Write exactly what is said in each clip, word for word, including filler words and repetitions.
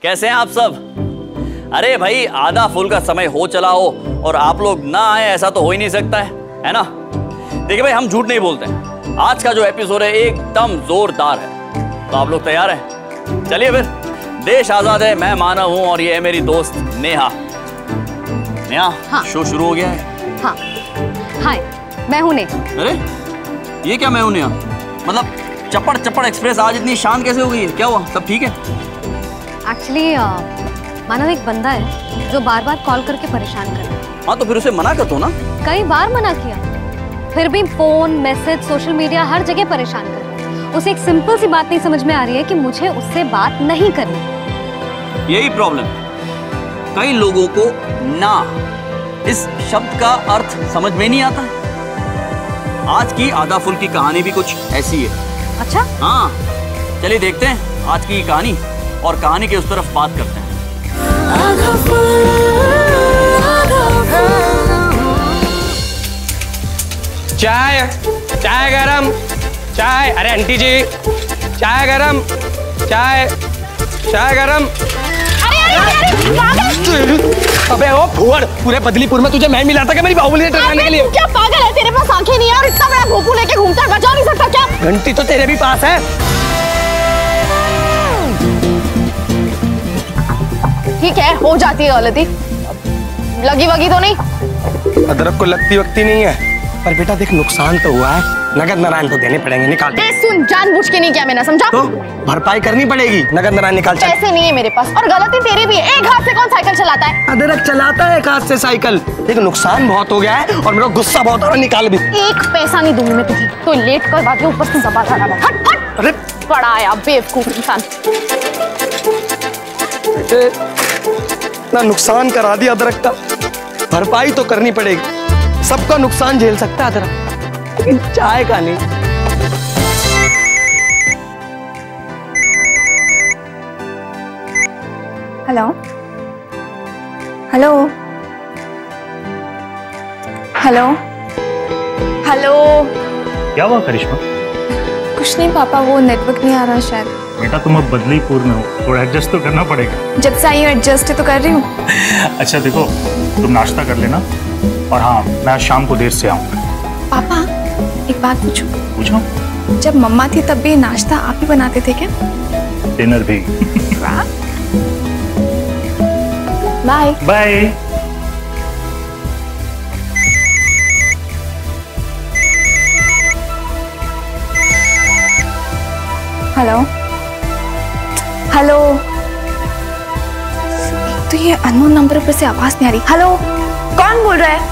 कैसे हैं आप सब? अरे भाई, आधा फुल का समय हो चला हो और आप लोग ना आए, ऐसा तो हो ही नहीं सकता है, है ना? देखिए भाई, हम झूठ नहीं बोलते हैं। आज का जो एपिसोड है एकदम जोरदार है, तो आप लोग तैयार हैं? चलिए फिर। देश आजाद है, मैं मानव हूं और ये है मेरी दोस्त नेहा। नेहा, हाँ। शो शुरू हो गया है। हाँ। हाय, मैं हूं नेहा। अरे ये क्या मैं हूं नेहा? मतलब चप्पड़ चप्पड़ एक्सप्रेस आज इतनी शांत कैसे हो गई है? क्या हुआ? सब ठीक है? एक्चुअली मानव एक बंदा है जो बार बार कॉल करके परेशान कर रहा है। हाँ तो फिर उसे मना कर दो ना। कई बार मना किया, फिर भी फोन, मैसेज, सोशल मीडिया हर जगह परेशान कर रहा है। उसे एक सिंपल सी बात नहीं समझ में आ रही है कि मुझे उससे बात नहीं करनी। यही प्रॉब्लम, कई लोगों को ना इस शब्द का अर्थ समझ में नहीं आता है। आज की आधा फुल की कहानी भी कुछ ऐसी है। अच्छा? हाँ, चलिए देखते हैं आज की कहानी और कहानी के उस तरफ बात करते हैं। आधा फुल, आधा फुल। चाय चाय गरम, चाय। अरे आंटी जी, चाय गरम, चाय चाय गरम। अरे अरे पागल! अबे ओ फुहड़, पूरे बदलीपुर में तुझे मैं मिला था क्या मेरी बाहुबली टकराने के लिए? क्या पागल है? तेरे पास आंखें नहीं है और इतना बड़ा भोपू लेके घूमता है, बचा नहीं सकता क्या? घंटी तो तेरे भी पास है। ठीक है, हो जाती है गलती, लगी वगी तो नहीं। अदरक को लगती वक्ती नहीं है, पर बेटा देख नुकसान तो हुआ है, नगद नारायण तो देने पड़ेंगे। निकाल। ए सुन, जानबूझ के नहीं किया मैंने, समझा? तो भरपाई करनी पड़ेगी, नगद नारायण निकाल। पैसे नहीं है मेरे पास और गलती तेरी भी है। एक हाथ से कौन साइकिल चलाता है? अदरक चलाता है एक हाथ से साइकिल। देख नुकसान बहुत हो गया है और मेरा गुस्सा बहुत आ रहा है, निकाल भी। एक पैसा नहीं दूंगी मैं तुझे, तो लेट कर बाद में ऊपर से जबान लगा। हट हट। अरे बड़ा आया बेवकूफ इंसान। इतना नुकसान करा दिया अदरक का, भरपाई तो करनी पड़ेगी। सबका नुकसान झेल सकता है अदरक, लेकिन चाय का नहीं। Hello hello hello hello. क्या हुआ करिश्मा? कुछ नहीं पापा, वो नेटवर्क नहीं आ रहा शायद। बेटा तुम अब बदलीपुर में हो, थोड़ा एडजस्ट तो करना पड़ेगा। जब से आई हूँ एडजस्ट तो कर रही हूँ। अच्छा देखो, तुम नाश्ता कर लेना और हाँ, मैं आज शाम को देर से आऊँगा। पापा एक बात पूछूं? पूछो। जब मम्मा थी तब भी नाश्ता आप ही बनाते थे क्या? डिनर भी। Bye bye. Hello hello. तो ये अननोन नंबर पर से आवाज नहीं आ रही। हेलो, कौन बोल रहा है?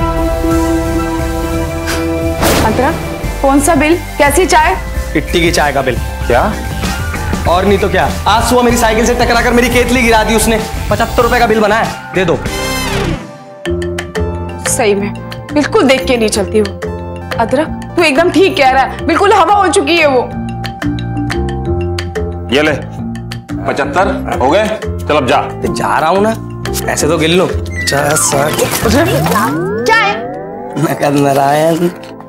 अदरक, कौन सा बिल? कैसी चाय? इट्टी की चाय का बिल। क्या? और नहीं तो क्या, आज सुबह मेरी साइकिल से टकरा कर मेरी केतली गिरा दी उसने। पचहत्तर रुपए का बिल बना है, दे दो। सही में बिल्कुल देख के नहीं चलती हो। अदरक, तू एकदम ठीक कह रहा है, बिल्कुल हवा हो चुकी है वो। ये ले, पचहत्तर हो गए, चल अब जा। जा रहा हूँ ना, ऐसे तो गिन लो। क्या है? नगद नारायण।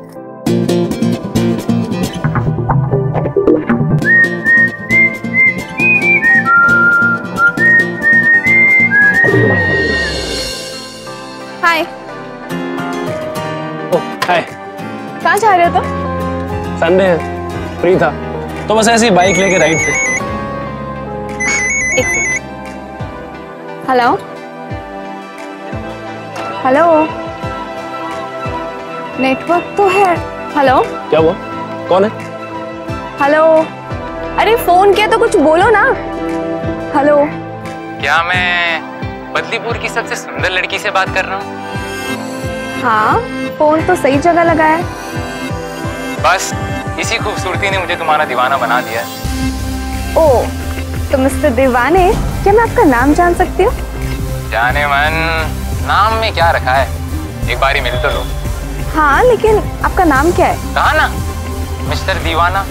हाय। ओ हाय। कहाँ जा रहे हो तुम? संडे है, फ्री था तो बस ऐसी बाइक लेके राइड पे। Hello hello. नेटवर्क तो है। हेलो। क्या हुआ? कौन है? हेलो। अरे फोन किया तो कुछ बोलो ना। हेलो। क्या मैं बदलीपुर की सबसे सुंदर लड़की से बात कर रहा हूँ? हाँ, फोन तो सही जगह लगा है। बस इसी खूबसूरती ने मुझे तुम्हारा दीवाना बना दिया। ओ, तो मिस्टर दीवाने, क्या मैं आपका नाम जान सकती हूँ? जाने मन, नाम में क्या रखा है, एक बारी मिल तो लो। हाँ, लेकिन आपका नाम क्या है? कहा ना, मिस्टर दीवाना।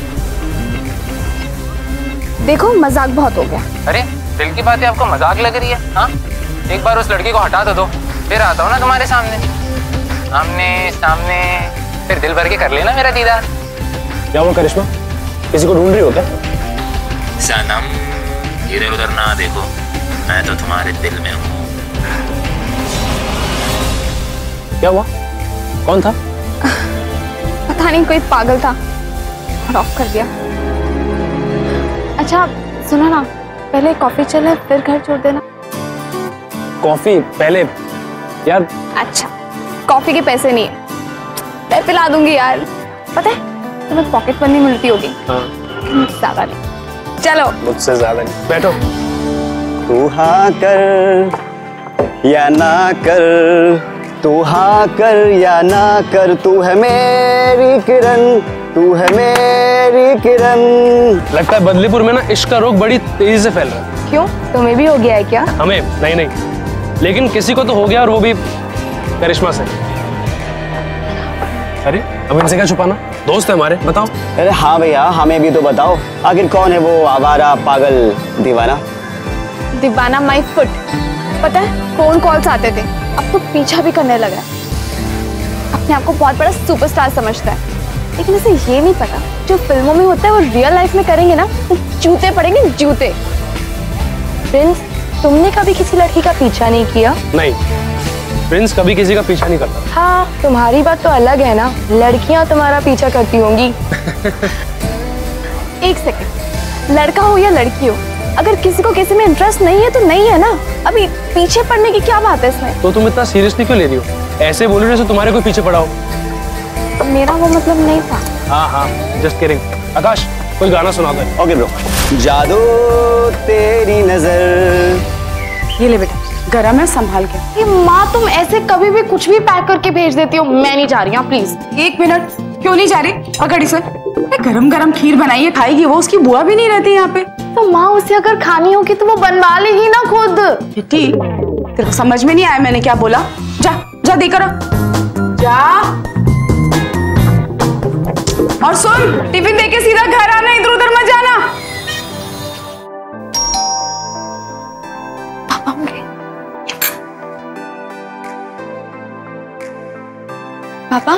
देखो मजाक बहुत हो गया। अरे दिल की बातें आपको मजाक लग रही है? हाँ, एक बार उस लड़की को हटा तो दो, फिर आता हूँ ना तुम्हारे सामने। आमने सामने फिर दिल भर के कर लेना मेरा दीदार। क्या हुआ करिश्मा, किसी को ढूंढ रही हो क्या? सनम इधर उधर ना देखो, मैं तो तुम्हारे दिल में हूँ। क्या हुआ? कौन था? पता नहीं, कोई पागल था और ऑफ कर दिया। अच्छा सुनो ना, पहले कॉफी चले फिर घर छोड़ देना। कॉफी पहले यार। अच्छा, कॉफी के पैसे नहीं है, मैं पिला दूंगी यार। पता है तुम्हें पॉकेट मनी मिलती होगी। हाँ। ज्यादा नहीं, चलो। मुझसे ज्यादा नहीं, बैठो। तू हाँ कर या ना कर, तू हाँ कर या ना कर, तू है मेरी किरण, तू है मेरी किरण। लगता है बदलीपुर में ना इश्क का रोग बड़ी तेजी से फैल रहा है। क्यों, तुम्हें भी हो गया है क्या? हमें नहीं नहीं, लेकिन किसी को तो हो गया, और वो भी करिश्मा से। अरे अब इनसे क्या छुपाना, दोस्त है हमारे, बताओ। अरे हाँ भैया, हमें भी तो बताओ, आखिर कौन है वो आवारा पागल दीवाना? दीवाना माई फुट। पता है फोन कॉल्स आते थे, अब तो पीछा भी करने लगा है। अपने आप को बहुत बड़ा सुपरस्टार समझता है, लेकिन उसे ये नहीं पता जो फिल्मों में होता है वो रियल लाइफ में करेंगे ना तो जूते पड़ेंगे, जूते। प्रिंस, तुमने कभी किसी लड़की का पीछा नहीं किया? नहीं, प्रिंस कभी किसी का पीछा नहीं करता। हाँ, तुम्हारी बात तो अलग है ना, लड़कियां तुम्हारा पीछा करती होंगी। एक सेकंड, लड़का हो या लड़की हो, अगर किसी को किसी में इंटरेस्ट नहीं है तो नहीं है ना, अभी पीछे पड़ने की क्या बात है इसमें? तो तुम इतना सीरियसली क्यों ले रही हो? ऐसे बोल रहे हो जैसे तुम्हारे कोई पीछे पड़ा हो। मेरा वो मतलब नहीं था। हाँ हाँ, जस्ट किडिंग। आकाश, कोई गाना सुना दो। Okay bro. जादू तेरी नजर। ये ले बेटा, गरम है, संभाल के। ये माँ, तुम ऐसे कभी भी कुछ भी पैक करके भेज देती हो। मैं नहीं जा रही हूँ, प्लीज। एक मिनट, क्यों नहीं जा रही? पकड़ इसे। गरम गरम खीर बनाई है, खाएगी वो, उसकी बुआ भी नहीं रहती यहाँ पे। तो माँ, उसे अगर खानी होगी तो वो बनवा लेगी ना खुद। बेटी, तेरे को समझ में नहीं आया मैंने क्या बोला? जा जा देकर जा। और सुन, टिफिन देके सीधा घर आना, इधर उधर मत जाना। पापा होंगे। पापा,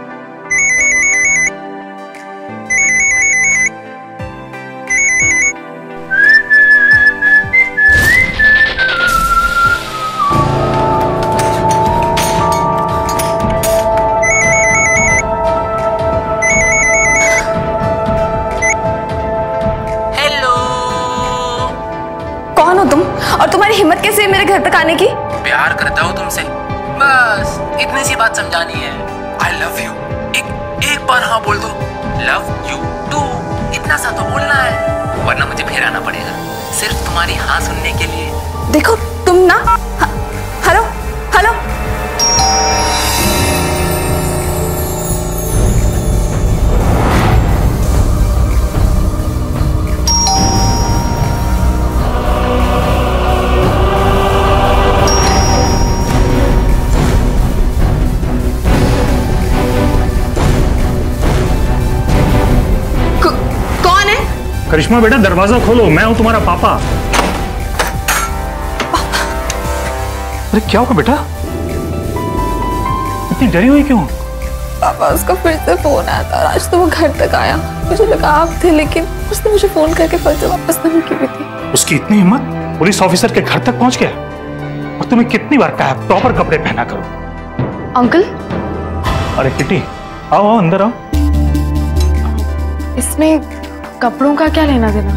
कौन हो तुम और तुम्हारी हिम्मत कैसे है मेरे घर तक आने की? प्यार करता हूँ तुमसे, बस इतनी सी बात समझानी है। आई लव यू, एक एक बार हाँ बोल दो। लव यू टू, इतना सा तो बोलना है, वरना मुझे फिर आना पड़ेगा सिर्फ तुम्हारी हाँ सुनने के लिए। देखो तुम ना, हेलो हेलो, करिश्मा बेटा, दरवाजा खोलो, मैं हूं तुम्हारा पापा। अरे क्या हुआ बेटा, इतनी डरी हुई क्यों? पापा, उसका फिर से फोन आया था, आज तो वो घर तक आया, मुझे लगा आप थे, लेकिन उसने मुझे फोन करके फिर से वापस नहीं की भी थी। उसकी इतनी हिम्मत, पुलिस ऑफिसर के घर तक पहुंच गया। और तुम्हें कितनी बार कहा प्रॉपर कपड़े पहना करो। अंकल, अरे किटी, आओ आओ अंदर आओ। इसमें कपड़ों का क्या लेना देना?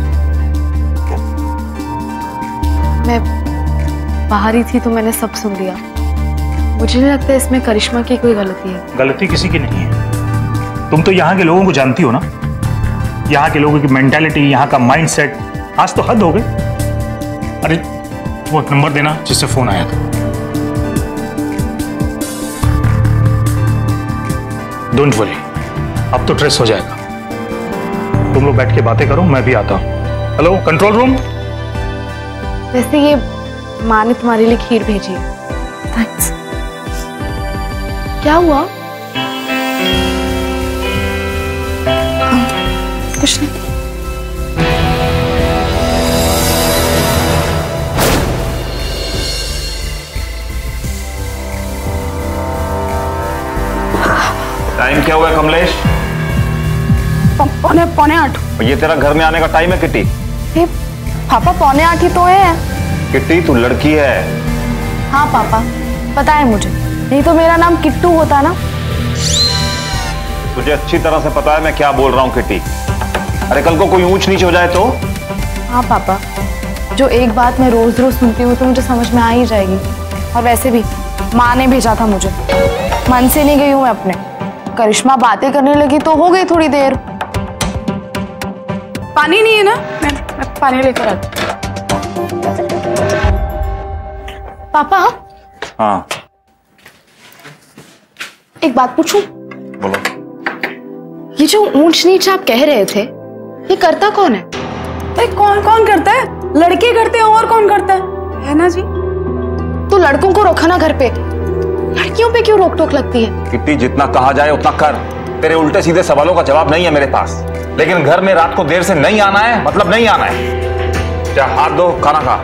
मैं बाहर ही थी तो मैंने सब सुन लिया। मुझे नहीं लगता इसमें करिश्मा की कोई गलती है। गलती किसी की नहीं है। तुम तो यहाँ के loगों को जानती हो ना, यहाँ के लोगों की मेंटालिटी, यहाँ का माइंडसेट। आज तो हद हो गई। अरे वो नंबर देना जिससे फोन आया था। डोंट वरी, अब तो ट्रेस हो जाएगा। तुम लोग बैठ के बातें करो, मैं भी आता हूँ। Hello control room. वैसे ये माँ ने तुम्हारे लिए खीर भेजी है। थैंक्स। क्या हुआ? कुछ नहीं। टाइम क्या हुआ कमलेश? पौने पौने आठ। ये तेरा घर में आने का टाइम है किटी? पापा, पौने आठ ही तो है। किट्टी तू लड़की है। हाँ पापा, पता है मुझे, नहीं तो मेरा नाम किट्टू होता ना। तुझे अच्छी तरह से पता है मैं क्या बोल रहा हूँ किट्टी। अरे कल को कोई ऊंच नीच हो जाए तो? हाँ पापा, जो एक बात मैं रोज रोज सुनती हूँ तो मुझे समझ में आ ही जाएगी। और वैसे भी माँ ने भेजा था मुझे, मन से नहीं गई हूँ मैं अपने। करिश्मा बातें करने लगी तो हो गई थोड़ी देर। पानी नहीं है ना? मैं, मैं पानी लेकर आती। पापा। हाँ एक बात पूछूं? बोलो। ये जो ऊंच नीच आप कह रहे थे, ये करता कौन है? अरे कौन कौन करता है? लड़के करते हैं, और कौन करता है, है ना जी? तो लड़कों को रखा ना घर पे, लड़कियों पे क्यों रोक टोक लगती है? किट्टी जितना कहा जाए उतना कर। तेरे उल्टे सीधे सवालों का जवाब नहीं है मेरे पास, लेकिन घर में रात को देर से नहीं आना है मतलब नहीं आना है। जा हाथ धो, खाना खा।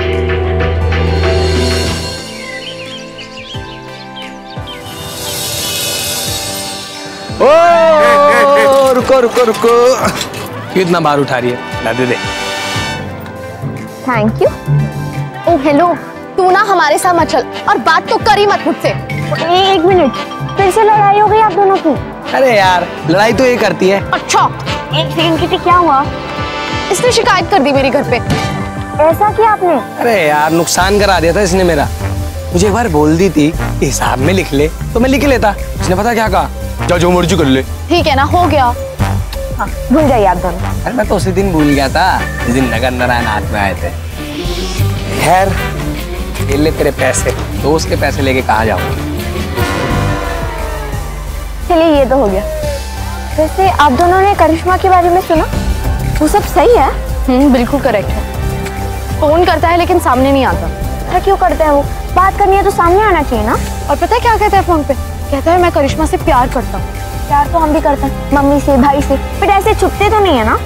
ओ, रुको रुको रुको, कितना बार उठा रही है? ला दे दे। Thank you. ओ हेलो, तू ना हमारे साथ मत चल और बात तो कर ही मत मुझसे। एक मिनट, फिर से लड़ाई हो गई आप दोनों की? अरे यार, लड़ाई तो ये करती है। अच्छा, एक सेकंड किट्टी, क्या हुआ? इसने शिकायत कर दी मेरी घर पे। ऐसा किया आपने? अरे यार, नुकसान करा दिया था इसने मेरा। मुझे एक बार बोल दी थी हिसाब में लिख ले, तो मैं लिख लेता। इसने पता क्या कहा? जा जो मर्जी कर ले। ठीक है ना, हो गया। हाँ, भूल जाइए आप दोनों। अरे मैं तो उसी दिन भूल गया था जिस दिन नगर नारायण हाथ में आए थे। खैर, ये ले तेरे पैसे, दोस्त के पैसे लेके कहाँ जाऊंगा? चलिए, ये तो हो गया। वैसे आप दोनों ने करिश्मा के बारे में सुना? वो सब सही है? हम्म, बिल्कुल करेक्ट है। फोन करता है लेकिन सामने नहीं आता। अरे क्यों करता है वो? बात करनी है तो सामने आना चाहिए ना। और पता है क्या कहता है फोन पे? कहता है मैं करिश्मा से प्यार करता हूँ। प्यार तो हम भी करते हैं, मम्मी से, भाई से, फिर ऐसे छुपते तो नहीं है ना।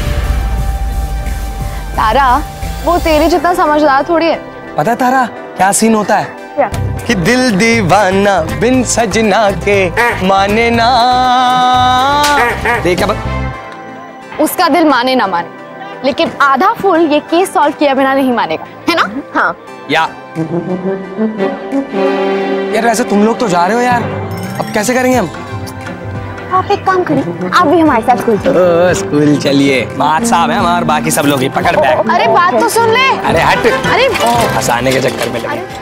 तारा, वो तेरे जितना समझदार थोड़ी है। पता है तारा क्या सीन होता है? क्या? कि दिल दीवाना बिन सजना के माने ना। देखा बस, उसका दिल माने ना माने, लेकिन आधा फूल ये केस सॉल्व किया बिना नहीं मानेगा, है ना? हाँ। या यार, वैसे तुम लोग तो जा रहे हो यार, अब कैसे करेंगे हम? आप एक काम करिए, आप भी हमारे साथ स्कूल चलिए। स्कूल चलिए, बात साहब है हमारे, बाकी सब लोग ही पकड़ बैग। अरे बात तो सुन ले। अरे हट। अरे हंसाने के चक्कर में लगे।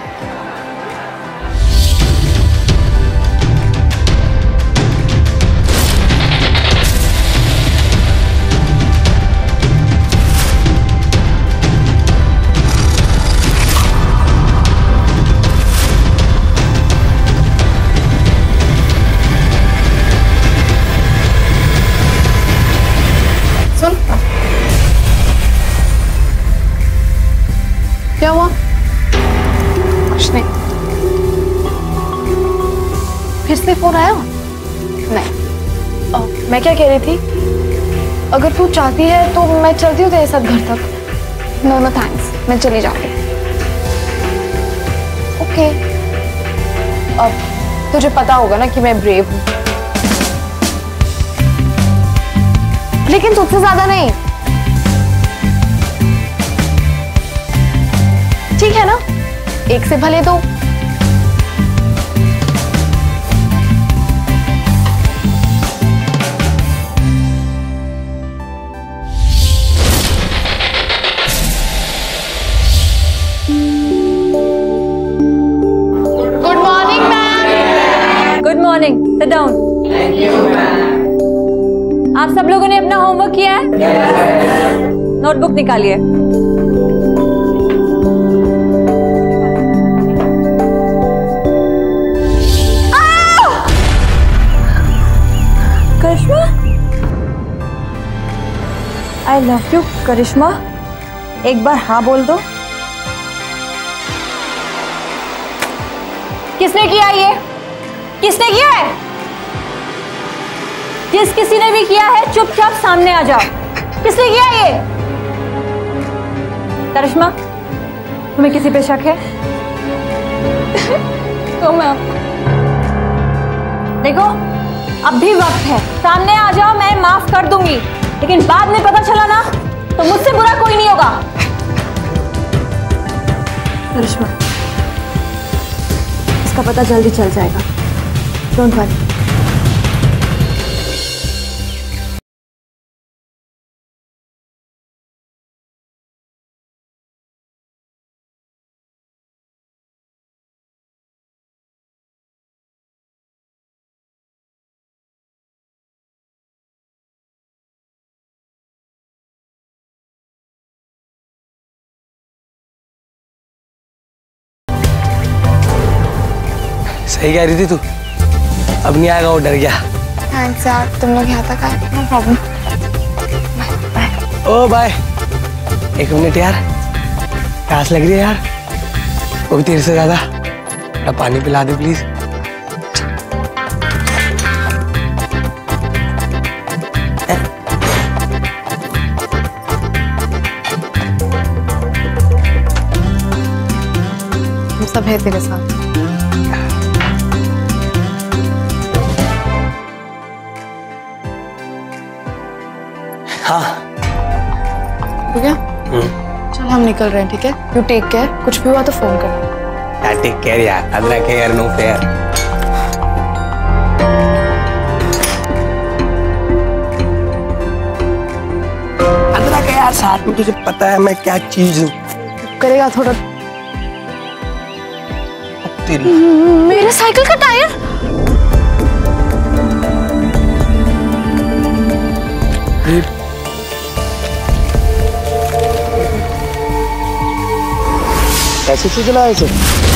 क्या हुआ? कुछ नहीं। फिर से फोन आया? नहीं। ओ, मैं क्या कह रही थी, अगर तू चाहती है तो मैं चलती हूँ तेरे साथ घर तक। नो नो थैंक्स, मैं चली जाऊंगी। ओके। अब तुझे पता होगा ना कि मैं ब्रेव हूँ, लेकिन तुझसे ज्यादा नहीं। ठीक है ना? एक से भले दो। Good morning ma'am. Good morning, sit down. Thank you ma'am. आप सब लोगों ने अपना होमवर्क किया है? नोटबुक निकालिए। करिश्मा, आई लव यू। करिश्मा, एक बार हाँ बोल दो। किसने किया ये? किसने किया है? जिस किसी ने भी किया है चुपचाप सामने आ जाओ। किसने किया ये? करिश्मा, तुम्हें किसी पे शक है? तो मैम, देखो अब भी वक्त है, सामने आ जाओ, मैं माफ कर दूंगी, लेकिन बाद में पता चला ना तो मुझसे बुरा कोई नहीं होगा। करिश्मा, इसका पता जल्दी चल जाएगा, डोंट वरी। सही कह रही थी तू, अब नहीं आएगा, वो डर गया। थैंक्स यार, तुम लोग यहाँ तक आए, नो प्रॉब्लम। ओ बाय। एक मिनट यार, प्यास लग रही है यार, वो भी तेरे से ज्यादा। थोड़ा पानी पिला दे प्लीज। हम सब है तेरे साथ। हाँ हो गया? चल हम निकल रहे हैं, ठीक है? यू टेक केयर, कुछ भी हुआ तो फोन करना। यार टेक केयर यार, अदरक है यार, नो फेयर। अदरक है यार साथ में, तुझे पता है मैं क्या चीज हूँ। करेगा थोड़ा। तेरी मेरे साइकिल का टायर। कैसे से चला इसे?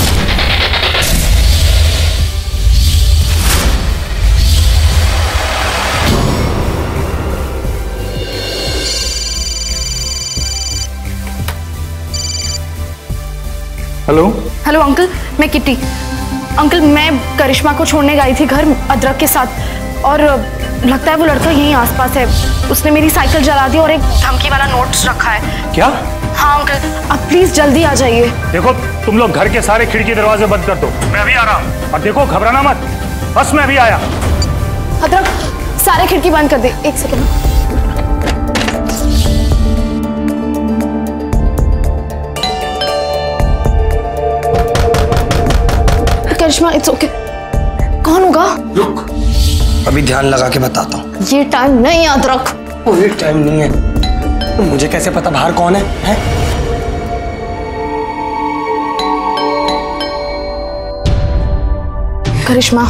हेलो हेलो अंकल, मैं किट्टी। अंकल मैं करिश्मा को छोड़ने गई थी घर अदरक के साथ, और लगता है वो लड़का यहीं आसपास है। उसने मेरी साइकिल जला दी और एक धमकी वाला नोट रखा है। क्या? हाँ अंकल, आप प्लीज जल्दी आ जाइए। देखो तुम लोग घर के सारे खिड़की दरवाजे बंद कर दो, मैं अभी आ रहा हूँ। और देखो घबराना मत, बस मैं अभी आया। अदरक सारे खिड़की बंद कर दे, एक सेकंड। Karishma it's okay. कौन होगा? रुक, अभी ध्यान लगा के बताता हूँ। ये टाइम नहीं है अदरक। कोई टाइम नहीं है। मुझे कैसे पता बाहर कौन है, है? करिश्मा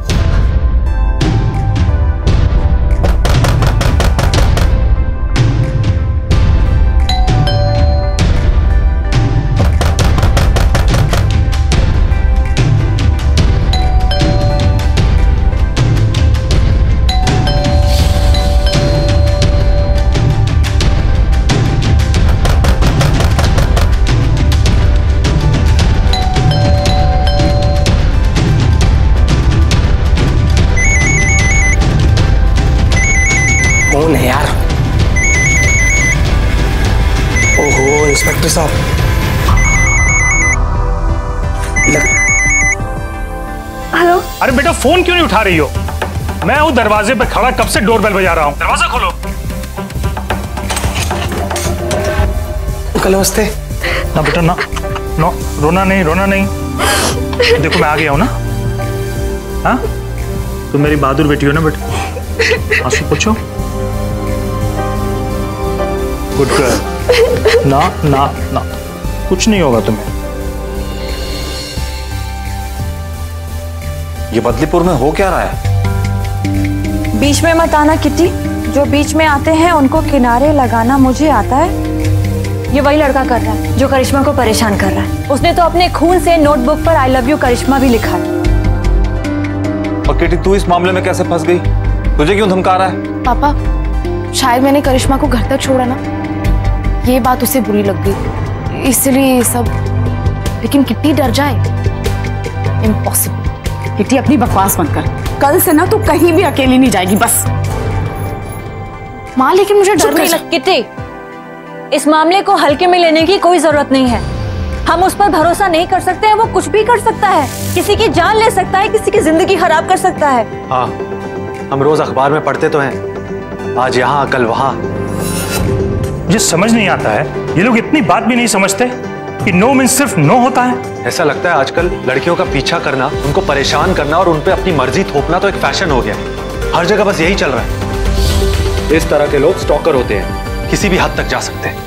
कौन है यार? ओहो इंस्पेक्टर साहब। हेलो। अरे बेटा फोन क्यों नहीं उठा रही हो? मैं हूँ दरवाजे पे खड़ा, कब से डोरबेल बजा रहा हूँ, दरवाजा खोलो। अंकल नमस्ते। ना बेटा ना, नो रोना नहीं, रोना नहीं। देखो मैं आ गया हूँ ना। हाँ तुम मेरी बहादुर बेटी हो ना बेटा, आंसू पूछो। Good girl. ना ना ना, कुछ नहीं होगा तुम्हें। ये बदलीपुर में हो क्या रहा है? बीच में मत आना किट्टी, जो बीच में आते हैं उनको किनारे लगाना मुझे आता है। ये वही लड़का कर रहा है जो करिश्मा को परेशान कर रहा है। उसने तो अपने खून से नोटबुक पर आई लव यू करिश्मा भी लिखा है। और किटी तू इस मामले में कैसे फंस गई? तुझे क्यों धमका रहा है? पापा शायद मैंने करिश्मा को घर तक छोड़ा ना, ये बात उसे बुरी लग गई, इसलिए सब। लेकिन किट्टी डर जाए, इम्पॉसिबल। किट्टी अपनी बकवास बंद कर, कल से ना तू कहीं भी अकेली नहीं जाएगी बस। माँ लेकिन मुझे डर नहीं लग। किट्टी इस मामले को हल्के में लेने की कोई जरूरत नहीं है। हम उस पर भरोसा नहीं कर सकते हैं, वो कुछ भी कर सकता है, किसी की जान ले सकता है, किसी की जिंदगी खराब कर सकता है। हाँ हम रोज अखबार में पढ़ते तो हैं, आज यहाँ कल वहाँ। मुझे समझ नहीं आता है, ये लोग इतनी बात भी नहीं समझते। कि नो मीन्स सिर्फ नो होता है? ऐसा लगता है आजकल लड़कियों का पीछा करना, उनको परेशान करना और उन पे अपनी मर्जी थोपना तो एक फैशन हो गया है। हर जगह बस यही चल रहा है। इस तरह के लोग स्टॉकर होते हैं, किसी भी हद तक जा सकते हैं।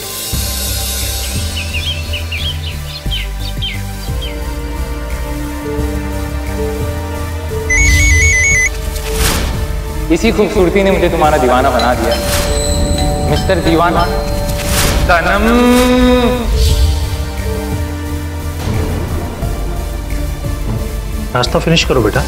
इसी खूबसूरती ने मुझे तुम्हारा दीवाना बना दिया, मिस्टर दीवाना। सनम, नाश्ता फिनिश करो बेटा।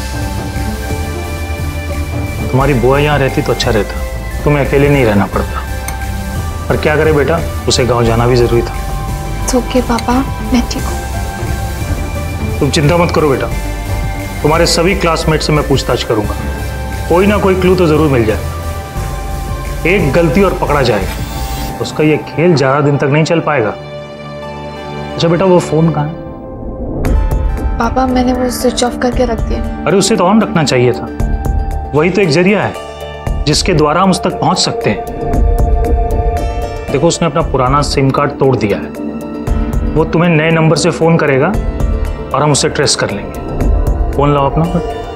तुम्हारी बुआ यहाँ रहती तो अच्छा रहता, तुम्हें अकेले नहीं रहना पड़ता। पर क्या करे बेटा, उसे गांव जाना भी जरूरी था। ओके पापा, मैं ठीक हूँ। तुम चिंता मत करो बेटा, तुम्हारे सभी क्लासमेट से मैं पूछताछ करूंगा, कोई ना कोई क्लू तो जरूर मिल जाए। एक गलती और पकड़ा जाएगा, उसका ये खेल ज्यादा दिन तक नहीं चल पाएगा। अच्छा बेटा, वो फोन कहाँ है? पापा मैंने वो स्विच ऑफ करके रख दिया। अरे उसे तो ऑन रखना चाहिए था, वही तो एक जरिया है जिसके द्वारा हम उस तक पहुंच सकते हैं। देखो, उसने अपना पुराना सिम कार्ड तोड़ दिया है, वो तुम्हें नए नंबर से फोन करेगा और हम उसे ट्रेस कर लेंगे। फोन लाओ अपना।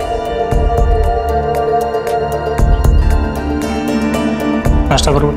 नाश्ता करो।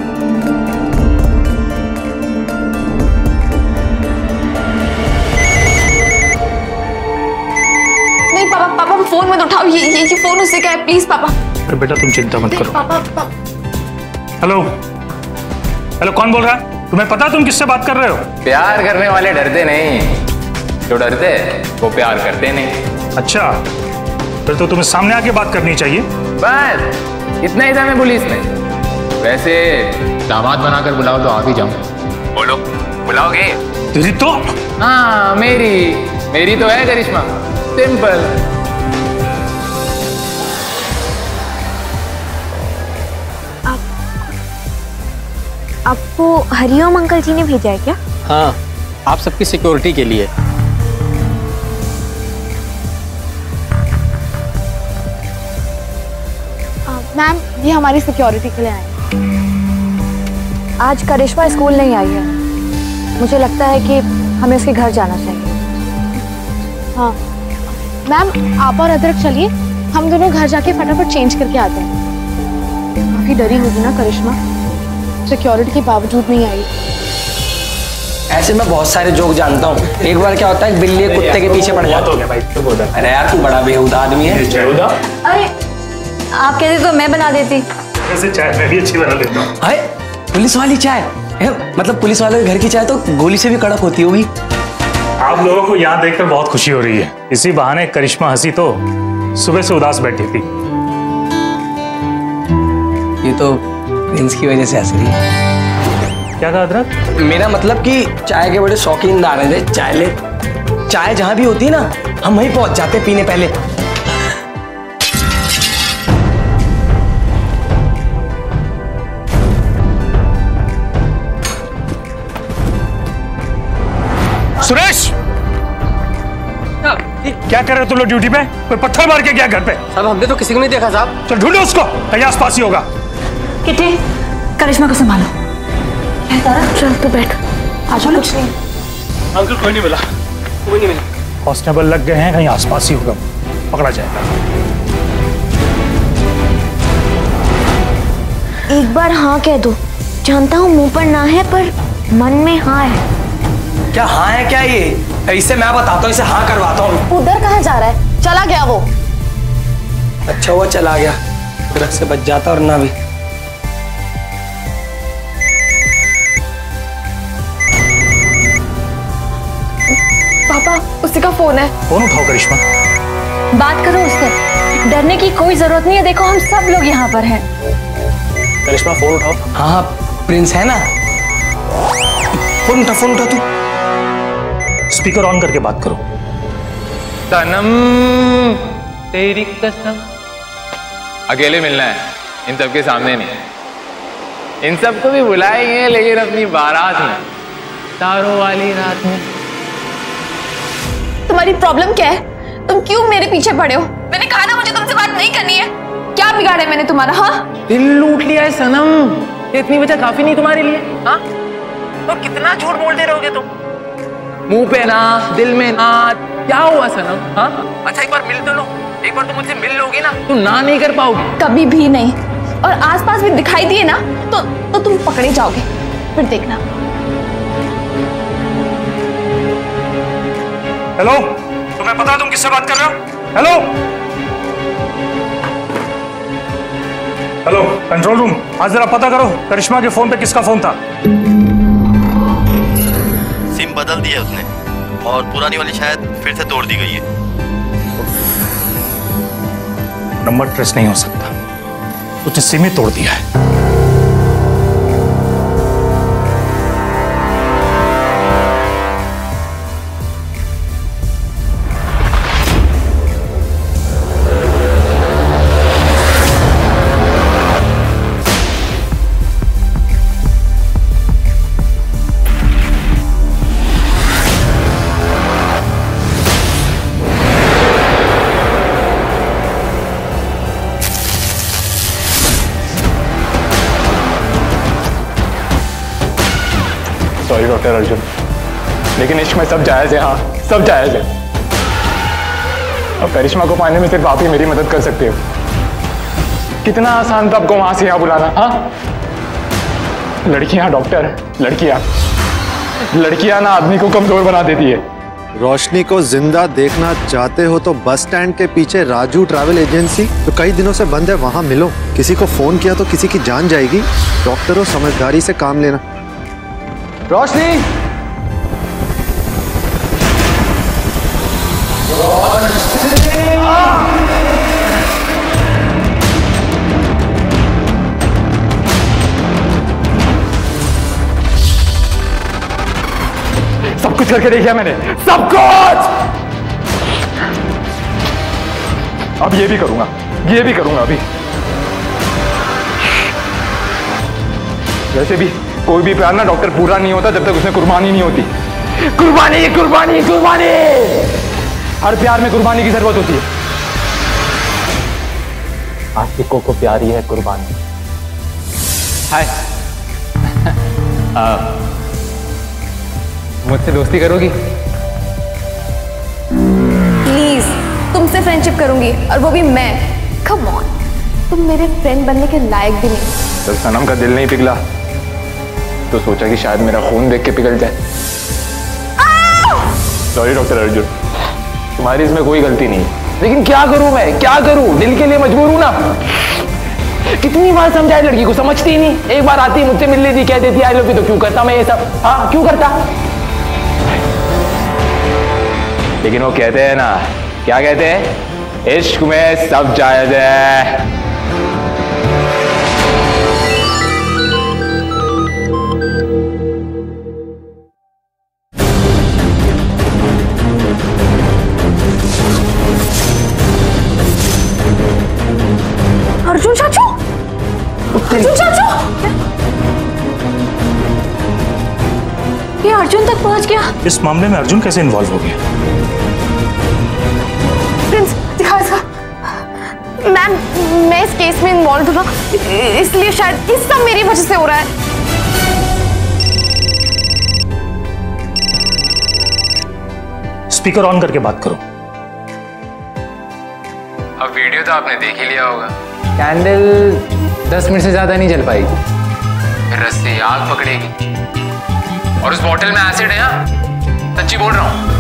नहीं पापा, पापा फोन मत उठाओ, ये ये, ये फोन उससे क्या है, प्लीज पापा। अरे बेटा तुम चिंता मत करो। पापा, पापा। हेलो हेलो, कौन बोल रहा है? तुम्हें पता तुम किससे बात कर रहे हो? प्यार करने वाले डरते नहीं, जो डरते वो प्यार करते नहीं। अच्छा, फिर तो तुम्हें सामने आके बात करनी चाहिए। बस इतना ही था मैं पुलिस में। वैसे दामाद बनाकर बुलाओ तो आ भी जाऊं। बोलो, बुलाओगे? तेरी तो हाँ, मेरी मेरी तो है करिश्मा, सिंपल। आप, आपको हरिओम अंकल जी ने भेजा है क्या? हाँ, आप सबकी सिक्योरिटी के लिए। मैम, ये हमारी सिक्योरिटी के लिए आए। आज करिश्मा स्कूल नहीं आई है, मुझे लगता है कि हमें उसके घर जाना चाहिए। हाँ मैम, आप और अदरक चलिए, हम दोनों घर जाके फटाफट चेंज करके आते हैं। काफी डरी होगी ना करिश्मा, सिक्योरिटी के बावजूद नहीं आई। ऐसे मैं बहुत सारे जोक जानता हूँ। एक बार क्या होता है, बिल्ली एक कुत्ते के पीछे पड़ जाती है। अरे यार, तू बड़ा बेहुदा आदमी है। अरे आप कहते तो मैं बना देती। वैसे चाय मैं भी अच्छी बना लेता हूँ। अरे पुलिस वाली चाय है, मतलब पुलिस वाले के घर की चाय तो गोली से भी कड़क होती होगी। आप लोगों को यहाँ देखकर बहुत खुशी हो रही है। इसी बहाने करिश्मा हंसी तो सुबह से उदास बैठी थी। ये तो प्रिंस की वजह से हंस रही है। क्या कहा अदरक? मेरा मतलब कि चाय के बड़े शौकीनदार हैं। चाय ले, चाय जहां भी होती है ना, हम वहीं पहुंच जाते पीने पहले। सुरेश, क्या कर रहे हो तुम लोग ड्यूटी पे? कोई पत्थर मार के गया घर पे? साहब हमने तो किसी को नहीं देखा साहब। चल ढूंढो उसको, कहीं आसपास ही होगा। किटी, करिश्मा को संभालो। चल तू बैठ, आज कुछ नहीं। अंकल कोई नहीं मिला, कोई नहीं मिला। कांस्टेबल लग गए हैं, कहीं आसपास ही होगा, पकड़ा जाएगा। एक बार हाँ कह दो, जानता हूँ मुंह पर ना है पर मन में हाँ है। क्या हाँ है क्या ये? इसे मैं बताता हूँ, इसे हाँ करवाता हूँ। उधर कहाँ जा रहा है? चला गया वो। अच्छा वो चला गया, ट्रक से बच जाता और ना भी। पापा, उसी का फोन है। फोन उठाओ करिश्मा। बात करो उससे, डरने की कोई जरूरत नहीं है। देखो हम सब लोग यहाँ पर हैं। करिश्मा फोन उठाओ। हाँ हाँ, प्रिंस है ना, फोन उठा, फोन उठा तू। स्पीकर ऑन करके बात करो। सनम तेरी कसम। अकेले मिलना है, इन सबके सामने नहीं। इन सबको भी बुलाएंगे लेकिन अपनी बारात में, तारों वाली रात में। तुम्हारी प्रॉब्लम क्या है? तुम क्यों मेरे पीछे पड़े हो? मैंने कहा ना मुझे तुमसे बात नहीं करनी है। क्या बिगाड़ा है मैंने तुम्हारा? हाँ, दिल लूट लिया है सनम, इतनी वजह काफी नहीं तुम्हारे लिए? हाँ, तो कितना झूठ बोलते रहोगे तुम? मुंह पे ना, दिल में ना, क्या हुआ सनम? हाँ अच्छा एक बार मिल तो लो, एक बार तो मुझसे मिल लोगी ना, तुम ना नहीं कर पाओगी कभी भी नहीं। और आसपास भी दिखाई दिए ना तो तो तुम पकड़े जाओगे, फिर देखना। हेलो, तुम्हें पता है तुम किससे बात कर रहे हो? हेलो हेलो कंट्रोल रूम, आज जरा पता करो करिश्मा के फोन पे किसका फोन था। सिम बदल दी है उसने और पुरानी वाली शायद फिर से तोड़ दी गई है। नंबर ट्रेस नहीं हो सकता, उसने सिम ही तोड़ दिया है। सॉरी डॉक्टर अर्जुन, लेकिन इश्क में सब जायज है। हाँ सब जायज है। अब करिश्मा को पाने में सिर्फ आप ही मेरी मदद कर सकते हो। कितना आसान था आपको वहां से यहाँ बुलाना। हाँ लड़कियां डॉक्टर, लड़कियां लड़कियां ना आदमी को कमजोर बना देती है। रोशनी को जिंदा देखना चाहते हो तो बस स्टैंड के पीछे राजू ट्रैवल एजेंसी तो कई दिनों से बंद है, वहां मिलो। किसी को फोन किया तो किसी की जान जाएगी। डॉक्टरों समझदारी से काम लेना। रोशनी सब कुछ करके देखा मैंने, सब कुछ। अब ये भी करूंगा, ये भी करूंगा अभी। वैसे भी कोई भी प्यार ना डॉक्टर पूरा नहीं होता जब तक उसमें कुर्बानी नहीं होती। कुर्बानी कुर्बानी कुर्बानी, हर प्यार में कुर्बानी की जरूरत होती है। आशिकों को प्यारी है कुर्बानी। हाय मुझसे दोस्ती करोगी? प्लीज तुमसे फ्रेंडशिप करूंगी, और वो भी मैं। कम ऑन, तुम मेरे फ्रेंड बनने के लायक भी नहीं। जब सनम का दिल नहीं पिघला तो सोचा कि शायद मेरा खून देख के पिघल जाए। सॉरी डॉक्टर अर्जुन, तुम्हारी इसमें कोई गलती नहीं है, लेकिन क्या करूं मैं, क्या करूं? दिल के लिए मजबूर हूं ना। कितनी बार समझाए लड़की को, समझती ही नहीं। एक बार आती मुझसे मिल लेती, कह देती आई लव यू, तो क्यों करता मैं ये सब? हाँ क्यों करता? लेकिन वो कहते हैं ना, क्या कहते हैं, इश्क में सब जायज है। अर्जुन चाचू, अर्जुन चाचू, ये अर्जुन तक पहुंच गया। इस मामले में अर्जुन कैसे इन्वॉल्व हो गया? प्रिंस दिखा इसका। मैम मैं इस केस में इन्वॉल्व हूँ ना, इसलिए शायद ये सब मेरी वजह से हो रहा है। स्पीकर ऑन करके बात करो। अब वीडियो तो आपने देख ही लिया होगा। कैंडल दस मिनट से ज्यादा नहीं जल पाएगी, फिर रस्सी आग पकड़ेगी, और उस बोतल में एसिड है। यहाँ सच्ची बोल रहा हूँ।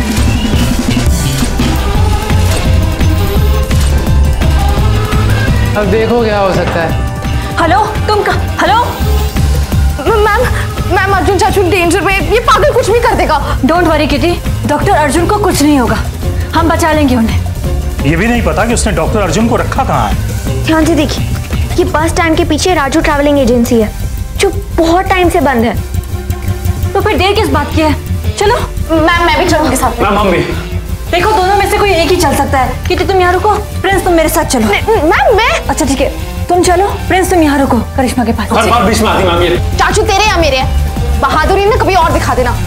अब देखो क्या हो सकता है। हेलो तुम का हेलो मैम, मैम अर्जुन चाचू डेंजर में, ये पागल कुछ भी कर देगा। Don't worry Kitty, doctor Arjun को कुछ नहीं होगा, हम बचा लेंगे उन्हें। ये भी नहीं पता कि उसने डॉक्टर अर्जुन को रखा कहाँ है। ध्यान से देखिए, ये बस स्टैंड के पीछे राजू ट्रैवलिंग एजेंसी है जो बहुत टाइम से बंद है। तो फिर देर किस बात की है? चलो मैम मैं भी चलूंगी साथ में। मैम हम भी। देखो दोनों में से कोई एक ही चल सकता है। किटी तुम यहाँ रुको, प्रिंस तुम मेरे साथ चलो। मैम मैं अच्छा ठीक है, तुम चलो, प्रिंस तुम यहाँ रुको करिश्मा के पास। हर बार बीच में आती मैम ये। चाचू तेरे या मेरे, बहादुरी ना कभी और दिखा देना।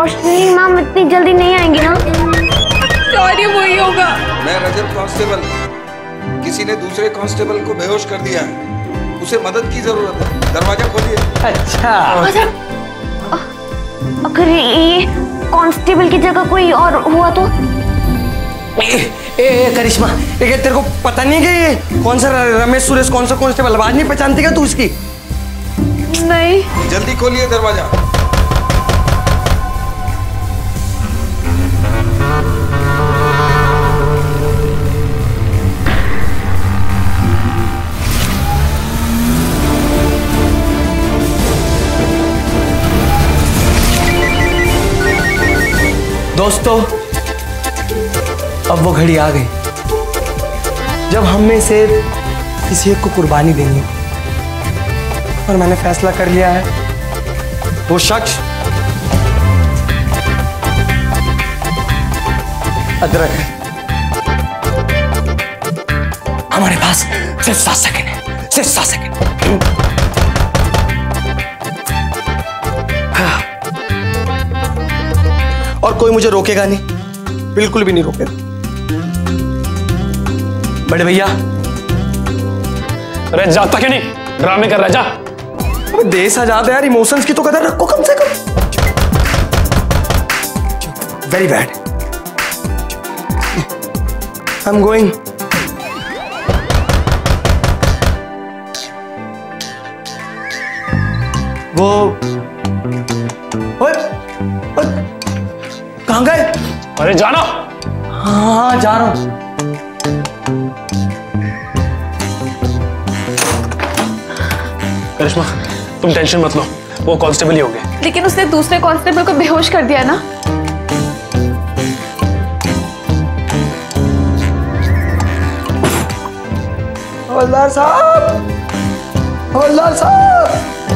रोशनी मैम इतनी जल्दी नहीं आएंगी ना? सॉरी, वही होगा। मैं रजत कांस्टेबल। किसी ने दूसरे कांस्टेबल को बेहोश कर दिया है, उसे मदद की जरूरत है, दरवाजा खोलिए। अच्छा, अगर ये कांस्टेबल की जगह कोई और हुआ तो? ए, ए, ए करिश्मा, ए, तेरे को पता नहीं है कि ये कौन सा रमेश सुरेश कौन सा कांस्टेबल? आवाज नहीं पहचानती क्या तू इसकी? नहीं। जल्दी खोलिए दरवाजा। दोस्तों, अब वो घड़ी आ गई जब हम में से किसी एक को कुर्बानी देंगे, और मैंने फैसला कर लिया है। वो शख्स अदरक है। हमारे पास सिर्फ सात सेकंड है, सिर्फ सात सेकंड। हाँ। और कोई मुझे रोकेगा नहीं, बिल्कुल भी नहीं रोकेगा। बड़े भैया, अरे जाता क्यों नहीं? ड्रामे कर रहा, जा। अबे देश आजाद है यार, इमोशंस की तो कदर रखो कम से कम। Very bad. I am going. वो ओए, ओए, कहाँ गए? अरे जाना। हाँ हाँ जा रहा हूं। करिश्मा, तुम टेंशन मत लो, वो कांस्टेबल ही होंगे। लेकिन उसने दूसरे कांस्टेबल को बेहोश कर दिया ना। हवलदार साहब, हवलदार साहब,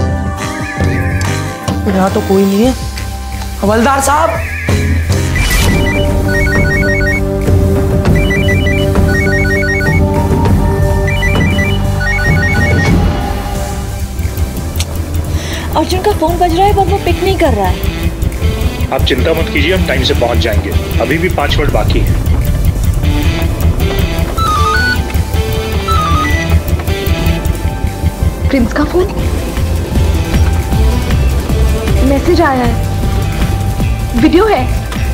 यहाँ तो कोई नहीं है। हवलदार साहब, अर्जुन का फोन बज रहा है पर वो पिक नहीं कर रहा है। आप चिंता मत कीजिए, हम टाइम से पहुंच जाएंगे। अभी भी पांच मिनट बाकी है। प्रिंस का फोन, मैसेज आया है, वीडियो है।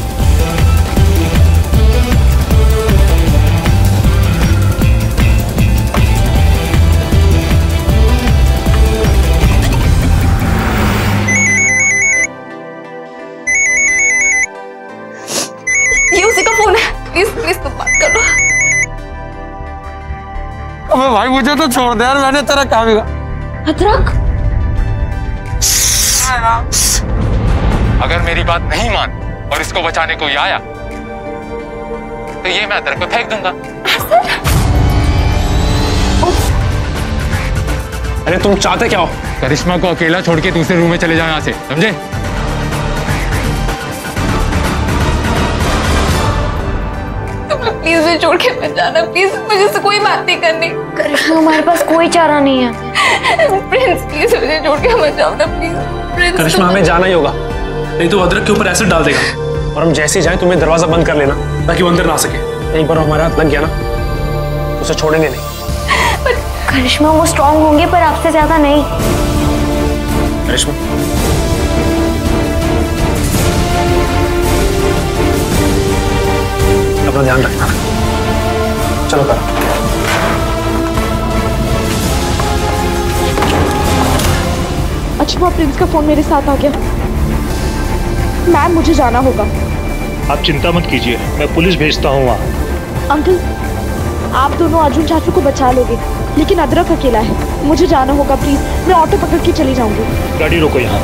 ये उसी का फोन है। प्लीज प्लीज तुम बात करो। अबे भाई मुझे तो छोड़ दे यार, मैंने तेरा काम ही। अदरक, अगर मेरी बात नहीं मान और इसको बचाने कोई आया तो ये मैं अदरक पे फेंक दूंगा। अरे तुम चाहते क्या हो? करिश्मा को अकेला छोड़ के दूसरे रूम में चले जाओ यहाँ से, समझे? प्लीज मुझे छोड़ के मत जाना, प्लीज। मुझे से कोई बात नहीं करनी। करिश्मा, हमारे पास कोई चारा नहीं है। प्रिंस प्लीज मुझे छोड़ के मत जाओ ना, प्लीज। प्रिंस, करिश्मा, हमें जाना ही होगा, नहीं तो अदरक के ऊपर एसिड डाल देगा। और हम जैसे ही जाएं तुम्हें दरवाजा बंद कर लेना ताकि वो अंदर ना आ सके। एक बार हमारे हाथ लग गया ना तो उसे छोड़ेंगे नहीं। पर करिश्मा, वो स्ट्रांग होंगे पर आपसे ज्यादा नहीं। करिश्मा, अपना ध्यान रखना। चलो करो। अच्छा, प्रिंस का फोन मेरे साथ आ गया। मैम, मुझे जाना होगा। आप चिंता मत कीजिए, मैं पुलिस भेजता हूँ वहाँ। अंकल, आप दोनों अर्जुन चाचू को बचा लोगे, लेकिन अदरक अकेला है। मुझे जाना होगा, प्लीज। मैं ऑटो पकड़ के चली जाऊंगी। गाड़ी रोको यहाँ।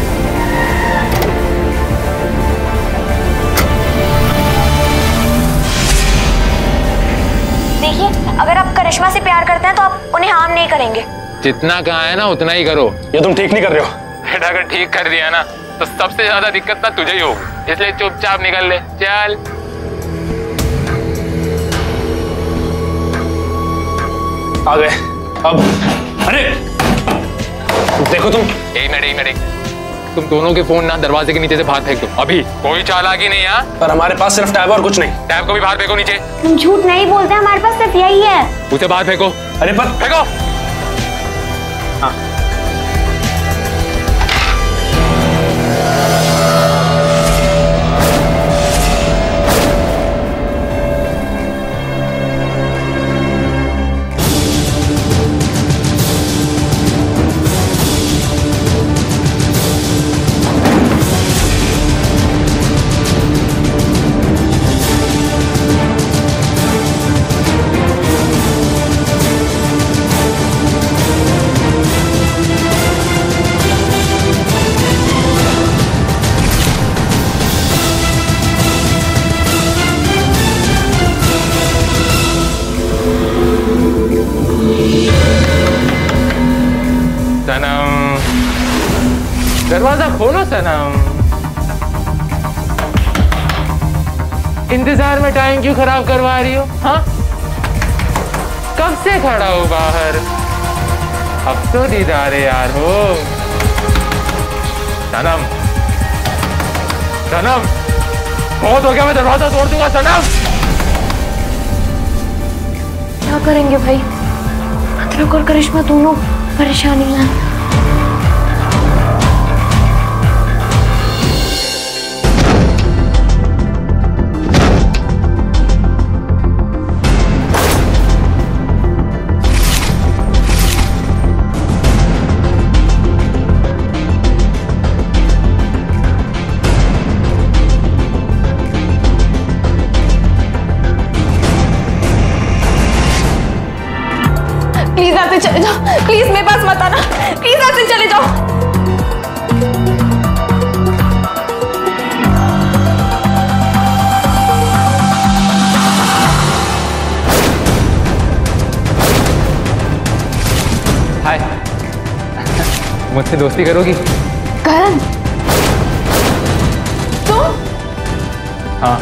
देखिए, अगर आप करिश्मा से प्यार करते हैं तो आप उन्हें हार्म नहीं करेंगे। जितना कहा है ना उतना ही करो। ये तुम ठीक नहीं कर रहे हो। बेटा, अगर ठीक कर दिया ना तो सबसे ज्यादा दिक्कत ना तुझे ही होगी, इसलिए चुपचाप निकल ले। चल। आ गए अब। अरे देखो तुम। एक मिनट एक मिनट तुम दोनों के फोन ना दरवाजे के नीचे से बाहर फेंक दो अभी। कोई चालाकी नहीं है। पर हमारे पास सिर्फ टैब और कुछ नहीं। टैब को भी बाहर फेंको नीचे। हम झूठ नहीं बोलते, हमारे पास सिर्फ यही है। उसे बाहर फेंको। अरे पर फेंको। हाँ। सनम, दरवाजा खोलो सनम। इंतजार में टाइम क्यों खराब करवा रही हो? हाँ, कब से खड़ा हो बाहर? अब तो दीदारे यार हो। सनम, सनम, बहुत हो गया, मैं दरवाजा तोड़ दूंगा। सनम, क्या करेंगे भाई? अदरक और करिश्मा दोनों परेशानी है। प्लीज यहाँ से चले जाओ, प्लीज मेरे पास मत आना, प्लीज यहाँ से चले जाओ। हाय, मुझसे दोस्ती करोगी? करण, तुम? हाँ,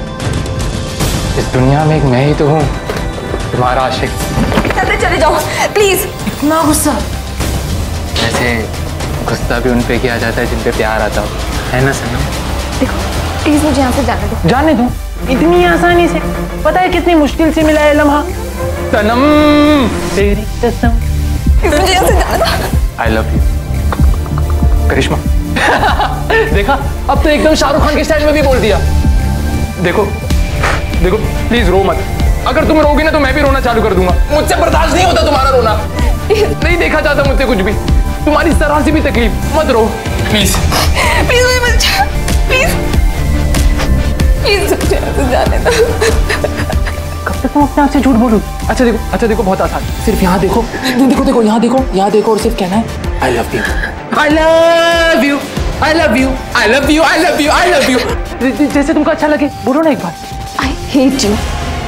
इस दुनिया में एक मैं ही तो हूँ, तुम्हारा आशिक। चले जाओ प्लीज। इतना गुस्सा? ऐसे गुस्सा भी उन पे किया जाता है जिन पे प्यार आता हो, है ना सनम? देखो प्लीज मुझे यहाँ से जाने दो। जाने दो? इतनी आसानी से? पता है कितनी मुश्किल से मिला है लम्हा? सनम, तेरी कसम। मुझे यहाँ से जाने दो। I love you Karishma. देखा, अब तो एकदम शाहरुख खान के स्टाइल में भी बोल दिया। देखो देखो प्लीज रो मत। अगर तुम रोगी ना तो मैं भी रोना चालू कर दूंगा। मुझसे बर्दाश्त नहीं होता तुम्हारा रोना। नहीं देखा जाता मुझसे कुछ भी, तुम्हारी तरह से भी तकलीफ। मत रो प्लीज, प्लीज मुझे मत जा, प्लीज प्लीज मुझे जाने दो। कब तक तुम अपने आप से झूठ बोलोगी? अच्छा देखो, अच्छा देखो, बहुत आसान, सिर्फ यहाँ देखो, देखो देखो यहाँ देखो, यहाँ देखो और सिर्फ कहना है I love you, I love you, I love you, I love you, I love you, I love you. जैसे तुमको अच्छा लगे बोलो ना एक बार। I hate you.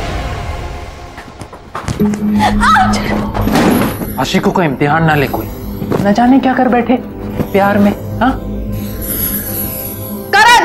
आशिकों का इम्तिहान ना ले कोई, न जाने क्या कर बैठे प्यार में। हाँ करण,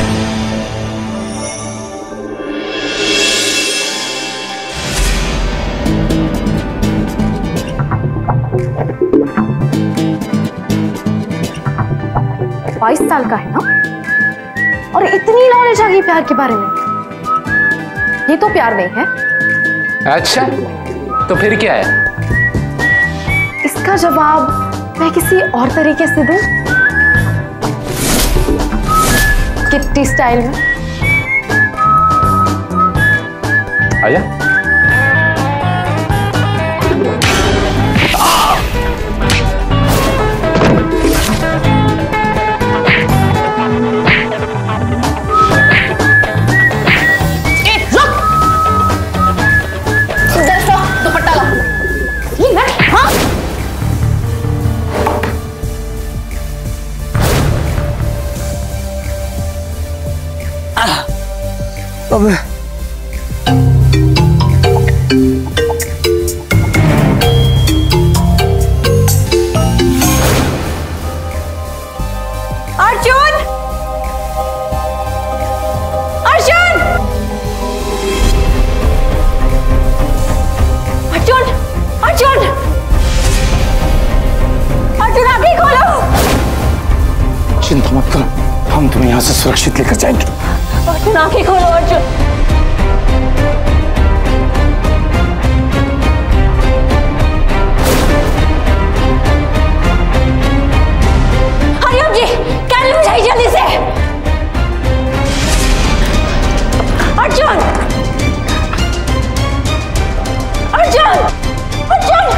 बाईस साल का है ना, और इतनी नॉलेज आ गई प्यार के बारे में। ये तो प्यार नहीं है। अच्छा तो फिर क्या है? इसका जवाब मैं किसी और तरीके से दूं, किट्टी स्टाइल में। आजा। अबे अर्जुन, अर्जुन, अर्जुन, अर्जुन, अर्जुन आंखें खोलो। चिंता मत करो, हम तुम्हें यहाँ से सुरक्षित लेकर जाएंगे। अर्जुन आंखें खोलो अर्जुन। हरिओम जी, कैंडल बुझाइए जल्दी से। अर्जुन, अर्जुन, अर्जुन।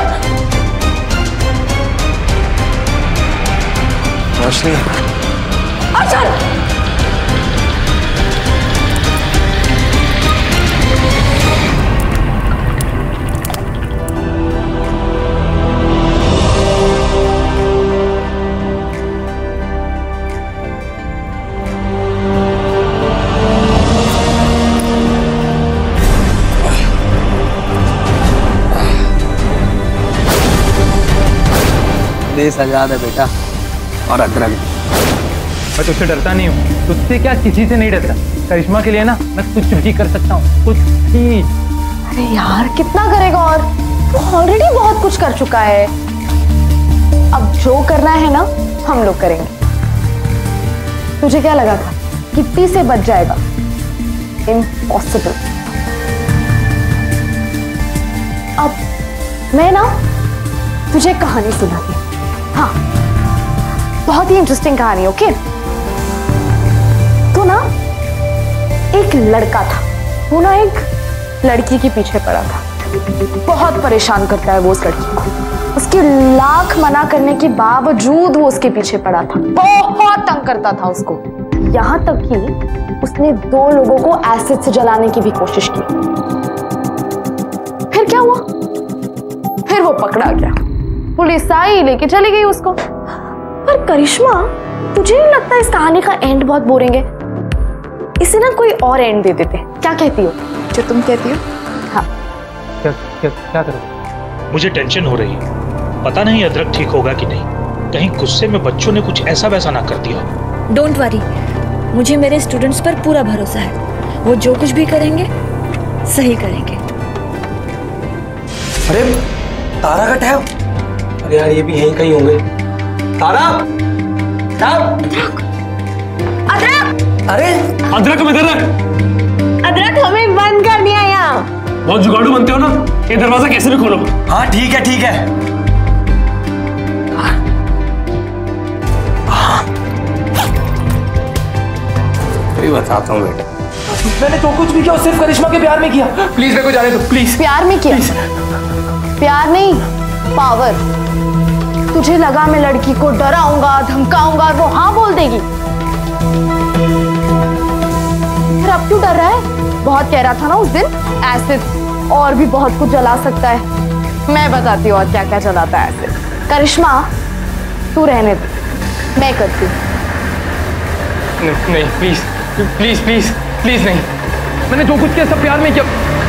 रोशनी, अर्जुन। देश आजाद है बेटा, और अदरक। मैं तुझसे डरता नहीं हूँ, तुझसे क्या किसी से नहीं डरता। करिश्मा के लिए ना मैं कुछ भी कर सकता हूँ, कुछ भी। अरे यार कितना करेगा, और वो ऑलरेडी बहुत कुछ कर चुका है। अब जो करना है ना हम लोग करेंगे। तुझे क्या लगा था गिट्टी से बच जाएगा? इम्पॉसिबल। अब मैं ना तुझे कहानी सुनाती हूँ। हाँ, बहुत ही इंटरेस्टिंग कहानी। ओके, तो ना एक लड़का था, वो ना एक लड़की के पीछे पड़ा था। बहुत परेशान करता है वो उस लड़की को। उसके लाख मना करने के बावजूद वो उसके पीछे पड़ा था, बहुत तंग करता था उसको। यहां तक कि उसने दो लोगों को एसिड से जलाने की भी कोशिश की। फिर क्या हुआ? फिर वो पकड़ा गया, पुलिस आई, लेके चली गई उसको। पर करिश्मा, तुझे नहीं लगता इस कहानी का एंड बहुत बोरिंग है? इसे ना कोई और एंड दे देते। क्या कहती हो? जो तुम कहती हो। हाँ, क्या क्या क्या करोगे? मुझे टेंशन हो रही है, पता नहीं अदरक ठीक होगा कि नहीं। कहीं गुस्से में बच्चों ने कुछ ऐसा वैसा ना कर दिया। डोंट वरी, मुझे मेरे स्टूडेंट्स पर पूरा भरोसा है। वो जो कुछ भी करेंगे सही करेंगे। अरे तारा का टैब, अरे यार ये भी यहीं कहीं होंगे। तारा, टैब, अदरक, अरे अदरक में इधर है। अदरक हमें बंद कर दिया यहाँ। बहुत जुगाड़ू बनते हो ना, ये दरवाजा कैसे भी खोलो। हाँ ठीक है ठीक है। तो बताता हूँ बेटा, मैंने जो कुछ भी किया सिर्फ करिश्मा के प्यार में किया। प्लीज मेरे को जाने दो, प्लीज। प्यार में किया? प्यार नहीं, पावर। तुझे लगा मैं लड़की को डराऊंगा, धमकाऊंगा और वो हाँ बोल देगी? फिर अब क्यों डर रहा है? बहुत कह रहा था ना उस दिन, एसिड और भी बहुत कुछ जला सकता है। मैं बताती हूँ और क्या क्या जलाता है एसिड। करिश्मा तू रहने दे, मैं करती हूँ। नहीं नहीं, प्लीज प्लीज प्लीज प्लीज नहीं। मैंने जो कुछ किया सब प्यार में किया।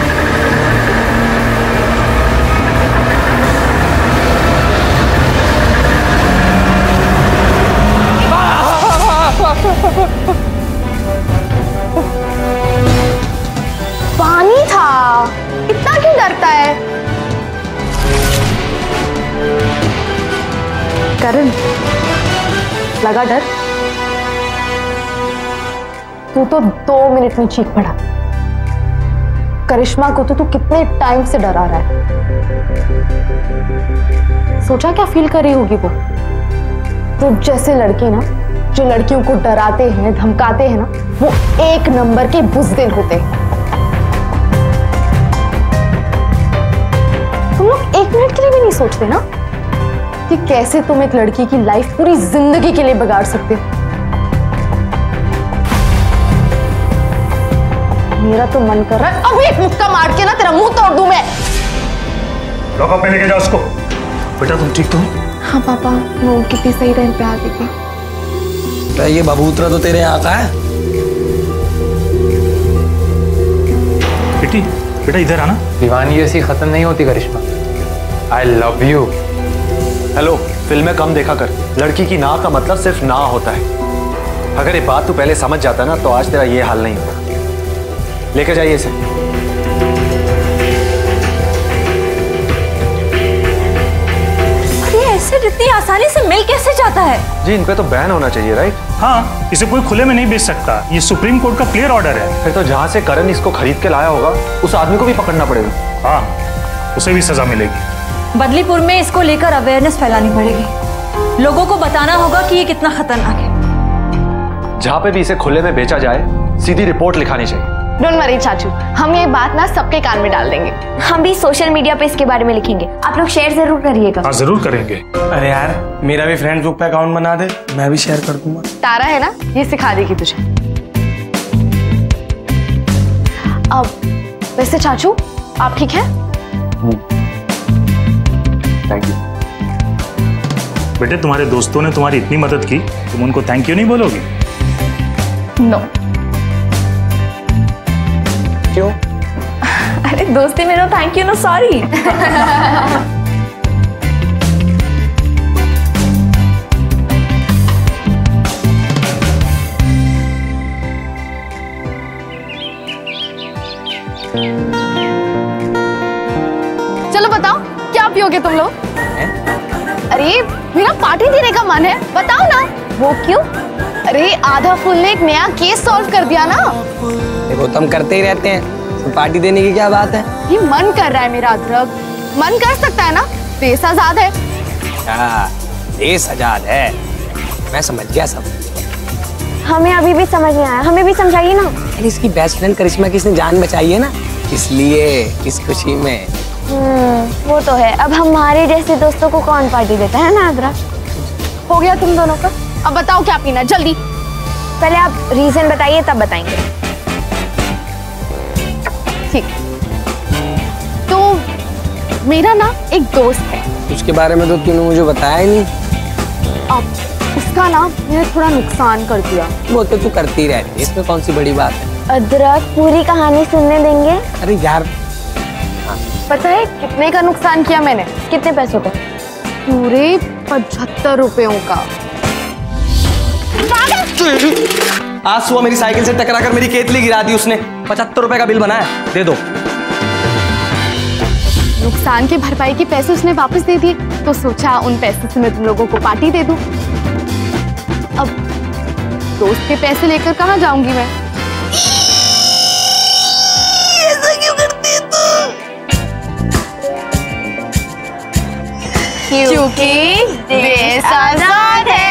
पानी था, इतना क्यों डरता है? करण, लगा डर? तू तो दो मिनट में चीख पड़ा। करिश्मा को तो तू कितने टाइम से डरा रहा है। सोचा क्या फील कर रही होगी वो? तो जैसे लड़के ना जो लड़कियों को डराते हैं, धमकाते हैं ना, वो एक नंबर के बुज़दिल होते हैं। तुम लोग एक मिनट के लिए भी नहीं सोचते ना कि कैसे तुम एक लड़की की लाइफ पूरी जिंदगी के लिए बिगाड़ सकते हो। मेरा तो मन कर रहा है अभी एक मुक्का मार के ना तेरा मुंह तोड़ दूं मैं। लॉकअप में लेके जाओ उसको। बेटा तुम ठीक तो? हाँ पापा, वो कितनी सही टाइम पे आ गई थी। तो ये बबूतरा तो तेरे यहाँ का है। बेटी, बेटा इधर आना। दीवानी ऐसी खत्म नहीं होती Karishma. I love you. Hello, फिल्में कम देखा कर। लड़की की ना का मतलब सिर्फ ना होता है। अगर ये बात तू पहले समझ जाता ना तो आज तेरा ये हाल नहीं होता। लेकर जाइए इसे। अरे एसिड इतनी आसानी से मिल कैसे जाता है? जी इन पे तो बैन होना चाहिए, राइट? हाँ, इसे कोई खुले में नहीं बेच सकता, ये सुप्रीम कोर्ट का क्लियर ऑर्डर है। फिर तो जहाँ से करण इसको खरीद के लाया होगा उस आदमी को भी पकड़ना पड़ेगा। हाँ, उसे भी सजा मिलेगी। बदलीपुर में इसको लेकर अवेयरनेस फैलानी पड़ेगी, लोगों को बताना होगा कि ये कितना खतरनाक है। जहाँ पे भी इसे खुले में बेचा जाए सीधी रिपोर्ट लिखानी चाहिए। डोंट वरी चाचू, हम ये बात ना सबके कान में डाल देंगे। हम भी सोशल मीडिया पे इसके बारे में लिखेंगे, आप लोग शेयर जरूर करिएगा। हाँ जरूर करेंगे। अरे यार मेरा भी फ्रेंडबुक पे अकाउंट बना दे, मैं भी शेयर कर दूंगा। तारा है ना, ये सिखा देगी तुझे। अब वैसे चाचू आप ठीक हैं? Thank you. बेटे तुम्हारे दोस्तों ने तुम्हारी इतनी मदद की, तुम उनको थैंक यू नहीं बोलोगी? नो। क्यों? अरे दोस्ती में no thank you no sorry. चलो बताओ क्या पियोगे तुम लोग? अरे मेरा पार्टी देने का मन है, बताओ ना। वो क्यों? अरे आधा फूल ने एक नया केस सॉल्व कर दिया ना। देखो तुम करते ही रहते हैं, तो पार्टी देने की क्या बात है? ये मन कर रहा है मेरा अदरक, मन कर सकता है ना, देश आजाद है। हाँ, देश आजाद है, मैं समझ गया सब। हमें अभी भी समझ नहीं आया, हमें भी समझाइए ना। अरे इसकी बेस्ट फ्रेंड करिश्मा की इसने जान बचाई है ना, इसलिए इस खुशी में। हम्म, वो तो है। अब हमारे जैसे दोस्तों को कौन पार्टी देता है ना अदरक? हो गया तुम दोनों का, अब बताओ क्या पीना जल्दी। पहले आप रीजन बताइए तब बताएंगे। ठीक, तो मेरा ना एक दोस्त है। उसके बारे में तो तूने मुझे बताया ही नहीं। अब उसका ना मैंने थोड़ा नुकसान कर दिया। वो तो तू करती रहती है, इसमें कौन सी बड़ी बात है? अदरक पूरी कहानी सुनने देंगे? अरे यार पता है कितने का नुकसान किया मैंने? कितने पैसों का? पूरे पचहत्तर रुपयों का। आज सुबह मेरी साइकिल से टकरा कर मेरी केतली गिरा दी उसने, पचहत्तर रुपए का बिल बनाया, दे दो। नुकसान की भरपाई के पैसे उसने वापस दे दिए, तो सोचा उन पैसे से मैं तुम लोगों को पार्टी दे दूं। अब दोस्त के पैसे लेकर कहाँ जाऊंगी मैं? ऐसा क्यों करती है तू? क्योंकि देश आजाद है।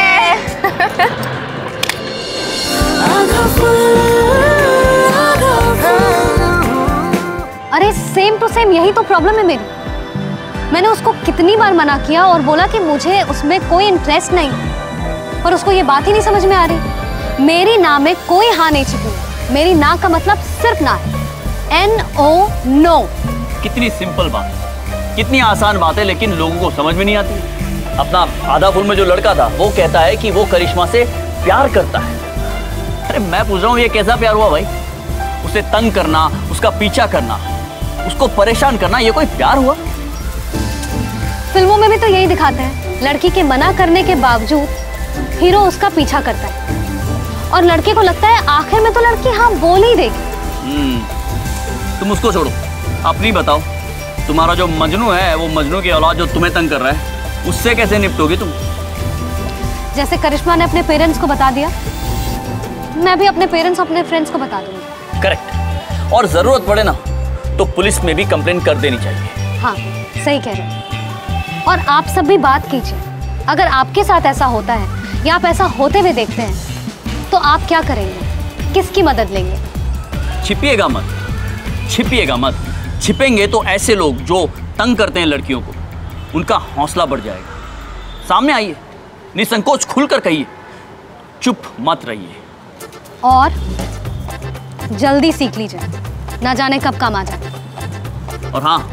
अरे सेम टू सेम यही तो प्रॉब्लम है मेरी। मैंने उसको कितनी बार मना किया और बोला कि मुझे उसमें कोई इंटरेस्ट नहीं, पर उसको ये बात ही नहीं समझ में आ रही। मेरी ना में कोई हाँ नहीं छिपी, मेरी ना का मतलब सिर्फ ना है, एन ओ नो। कितनी सिंपल बात है, कितनी आसान बात है, लेकिन लोगों को समझ में नहीं आती। अपना आधा फूल में जो लड़का था वो कहता है कि वो करिश्मा से प्यार करता है। अरे मैं पूछ रहा हूँ ये कैसा प्यार हुआ भाई? उसे तंग करना, उसका पीछा करना, उसको परेशान करना, ये कोई प्यार हुआ? फिल्मों में भी तो यही दिखाते हैं, लड़की के मना करने के बावजूद हीरो उसका पीछा करता है और लड़के को लगता है आखिर में तो लड़की हाँ बोल ही देगी। हम्म, तुम उसको छोड़ो, अपनी बताओ। तुम्हारा जो मजनू है, वो मजनू की औलाद जो तुम्हें तंग कर रहा है, उससे कैसे निपटोगी तुम? जैसे करिश्मा ने अपने पेरेंट्स को बता दिया, मैं भी अपने पेरेंट्स अपने फ्रेंड्स को बता दूंगी। करेक्ट, और जरूरत पड़े ना तो पुलिस में भी कंप्लेन कर देनी चाहिए। हाँ सही कह रहे हैं। और आप सब भी बात कीजिए, अगर आपके साथ ऐसा होता है या आप ऐसा होते हुए देखते हैं तो आप क्या करेंगे, किसकी मदद लेंगे? छिपिएगा मत, छिपिएगा मत। छिपेंगे तो ऐसे लोग जो तंग करते हैं लड़कियों को, उनका हौसला बढ़ जाएगा। सामने आइए, निसंकोच खुलकर कहिए, चुप मत रहिए। और जल्दी सीख लीजिए, ना जाने कब काम आ जाए। और हाँ,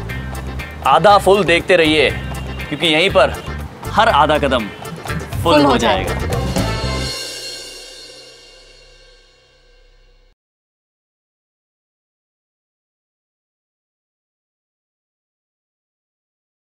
आधा फुल देखते रहिए, क्योंकि यहीं पर हर आधा कदम फुल हो जाएगा।